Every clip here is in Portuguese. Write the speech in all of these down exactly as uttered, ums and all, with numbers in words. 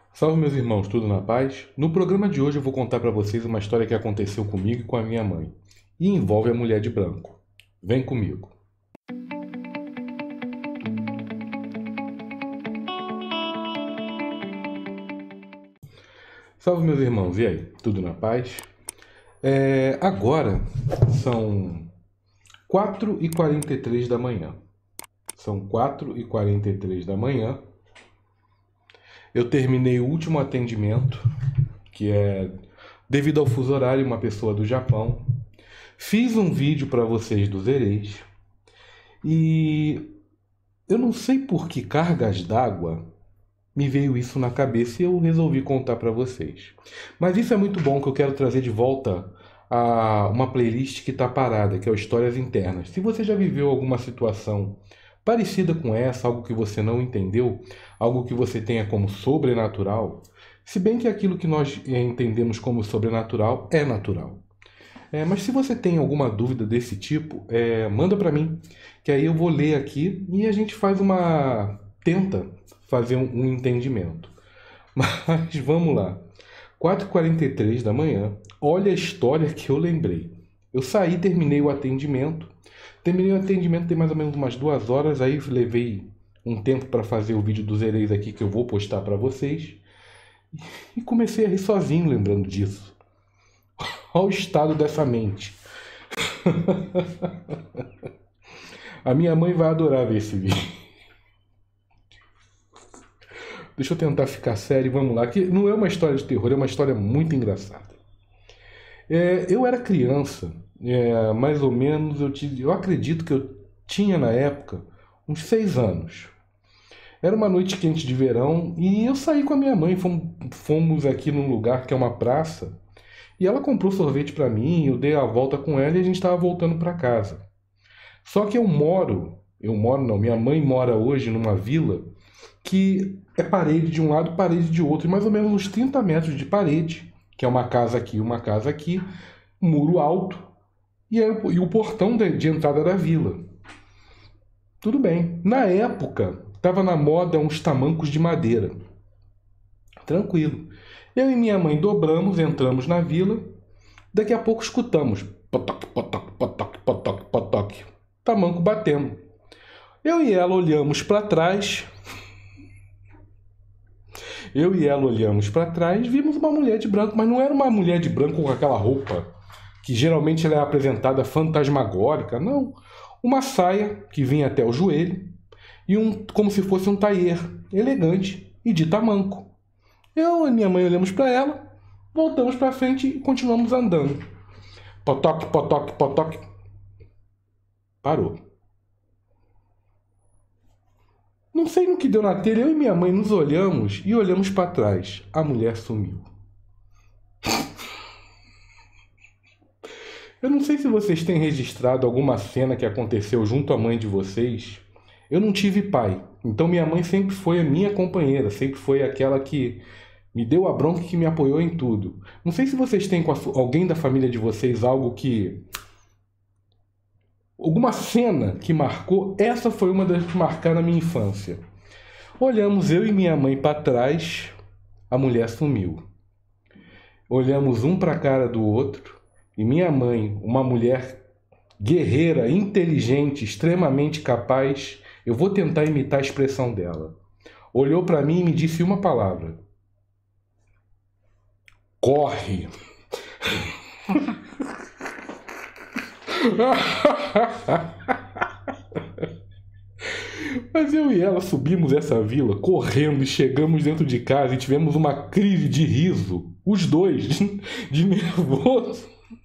Salve meus irmãos, tudo na paz? No programa de hoje eu vou contar para vocês uma história que aconteceu comigo e com a minha mãe, e envolve a mulher de branco. Vem comigo. Salve meus irmãos, e aí? Tudo na paz? É, agora são quatro e quarenta e três da manhã. São quatro e quarenta e três da manhã. Eu terminei o último atendimento, que é devido ao fuso horário, uma pessoa do Japão. Fiz um vídeo para vocês dos Ereis e eu não sei por que cargas d'água me veio isso na cabeça e eu resolvi contar para vocês. Mas isso é muito bom, que eu quero trazer de volta a uma playlist que está parada, que é o Histórias Internas. Se você já viveu alguma situação parecida com essa, algo que você não entendeu, algo que você tenha como sobrenatural, se bem que aquilo que nós entendemos como sobrenatural é natural. É, mas se você tem alguma dúvida desse tipo, é, manda para mim, que aí eu vou ler aqui e a gente faz uma... tenta fazer um, um entendimento. Mas vamos lá. quatro e quarenta e três da manhã, olha a história que eu lembrei. Eu saí, terminei o atendimento. Terminei o atendimento tem mais ou menos umas duas horas, aí levei um tempo para fazer o vídeo dos Ereis aqui que eu vou postar para vocês. E comecei a rir sozinho lembrando disso. Olha o estado dessa mente. A minha mãe vai adorar ver esse vídeo. Deixa eu tentar ficar sério, vamos lá. Que não é uma história de terror, é uma história muito engraçada. É, eu era criança, é, mais ou menos, eu, tive, eu acredito que eu tinha na época uns seis anos. Era uma noite quente de verão e eu saí com a minha mãe, fomos, fomos aqui num lugar que é uma praça. E ela comprou sorvete para mim, eu dei a volta com ela e a gente estava voltando para casa. Só que eu moro, eu moro não, minha mãe mora hoje numa vila que é parede de um lado, parede de outro, e mais ou menos uns trinta metros de parede, que é uma casa aqui, uma casa aqui, muro alto, e, é, e o portão de, de entrada da vila. Tudo bem. Na época, estava na moda uns tamancos de madeira. Tranquilo. Eu e minha mãe dobramos, entramos na vila. Daqui a pouco escutamos potoque, potoque, potoque, potoque, potoque. Tamanco batendo. Eu e ela olhamos para trás. Eu e ela olhamos para trás, vimos uma mulher de branco, mas não era uma mulher de branco com aquela roupa que geralmente ela é apresentada fantasmagórica, não. Uma saia que vinha até o joelho e um como se fosse um taier elegante e de tamanco. Eu e minha mãe olhamos para ela, voltamos para frente e continuamos andando. Potoque, potoque, potoque. Parou. Não sei no que deu na telha, eu e minha mãe nos olhamos e olhamos para trás. A mulher sumiu. Eu não sei se vocês têm registrado alguma cena que aconteceu junto à mãe de vocês. Eu não tive pai, então minha mãe sempre foi a minha companheira, sempre foi aquela que me deu a bronca e que me apoiou em tudo. Não sei se vocês têm com a, alguém da família de vocês algo que... alguma cena que marcou. Essa foi uma das que marcaram a minha infância. Olhamos eu e minha mãe para trás, a mulher sumiu. Olhamos um para a cara do outro e minha mãe, uma mulher guerreira, inteligente, extremamente capaz, eu vou tentar imitar a expressão dela. Olhou para mim e me disse uma palavra: corre. Mas eu e ela subimos essa vila correndo e chegamos dentro de casa e tivemos uma crise de riso, os dois, de nervoso.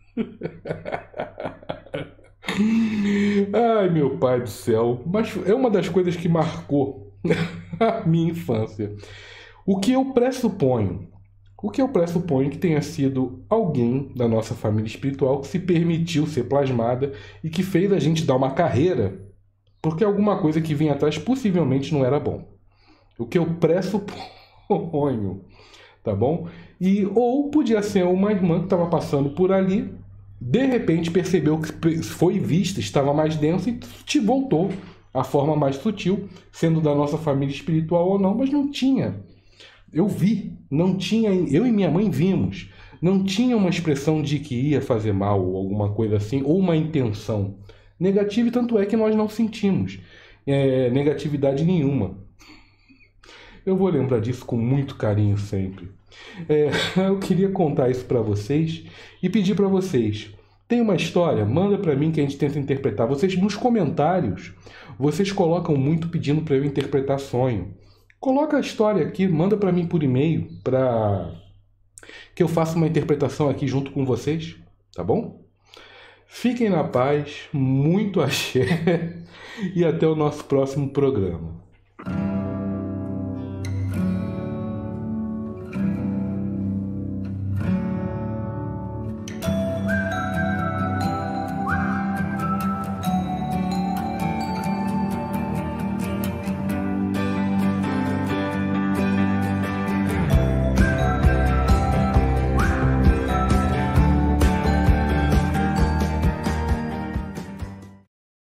Ai, meu pai do céu, mas é uma das coisas que marcou a minha infância. O que eu pressuponho, o que eu pressuponho que tenha sido alguém da nossa família espiritual que se permitiu ser plasmada e que fez a gente dar uma carreira porque alguma coisa que vinha atrás possivelmente não era bom. O que eu pressuponho, tá bom? E, ou podia ser uma irmã que estava passando por ali, de repente percebeu que foi vista, estava mais denso e te voltou à forma mais sutil, sendo da nossa família espiritual ou não, mas não tinha Eu vi, não tinha, eu e minha mãe vimos, não tinha uma expressão de que ia fazer mal ou alguma coisa assim, ou uma intenção negativa, e tanto é que nós não sentimos é, negatividade nenhuma. Eu vou lembrar disso com muito carinho sempre. É, eu queria contar isso para vocês e pedir para vocês. Tem uma história? Manda para mim que a gente tenta interpretar. Vocês nos comentários, vocês colocam muito pedindo para eu interpretar sonho. Coloca a história aqui, manda para mim por e-mail para que eu faça uma interpretação aqui junto com vocês, tá bom? Fiquem na paz, muito axé e até o nosso próximo programa.